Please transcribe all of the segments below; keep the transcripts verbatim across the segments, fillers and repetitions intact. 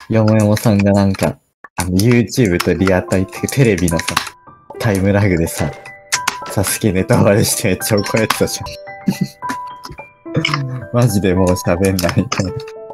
よもやもさんがなんか、あの、YouTube とリアタイってテレビのさ、タイムラグでさ、サスケネタバレしてめっちゃ怒られてたじゃん。マジでもう喋んないみたいな。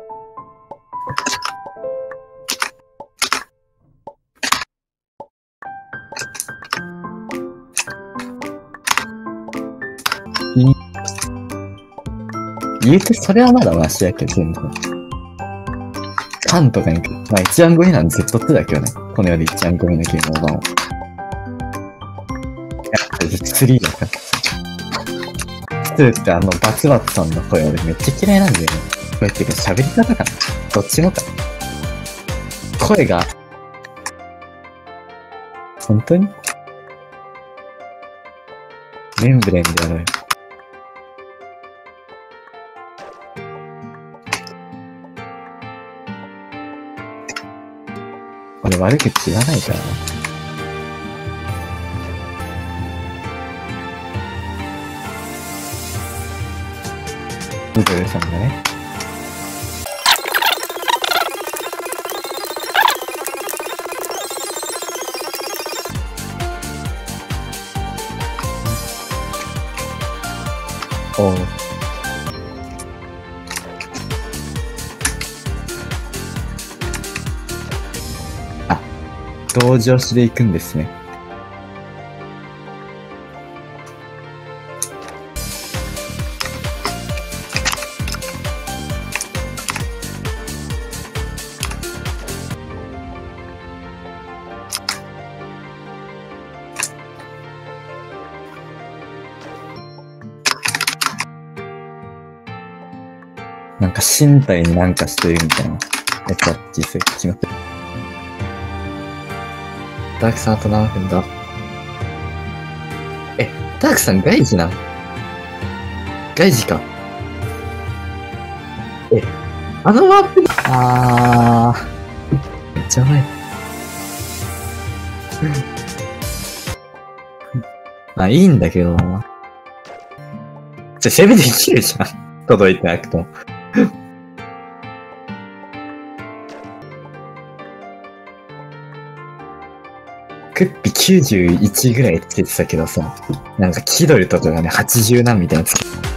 言うてそれはまだマシやけど、全然。パンとかに、まあ一番ゴミなんでずっとってだけどね。この世で一番ゴミのゲームオーバーを。やっぱりスリーだからさ。ツーってあのバツバツさんの声俺めっちゃ嫌いなんだよね。これっていうか喋り方かな。どっちもか。声が、本当にメンブレンでやろうよ。俺悪口言わないからな。ミドルさんがね。おう。あ、同情しで行くんですね。なんか身体になんかしてるみたいなやつは実際決まってる。ダークさんあと何分だ？え、ダークさん外事なの？外事か。え、あのワープあー、めっちゃうまい。まあいいんだけどな。じゃ、攻めできるじゃん。届いてなくても。クッピきゅうじゅういちぐらいつけてたけどさ、なんかキドルとかがね、はちじゅうなんみたいなつけて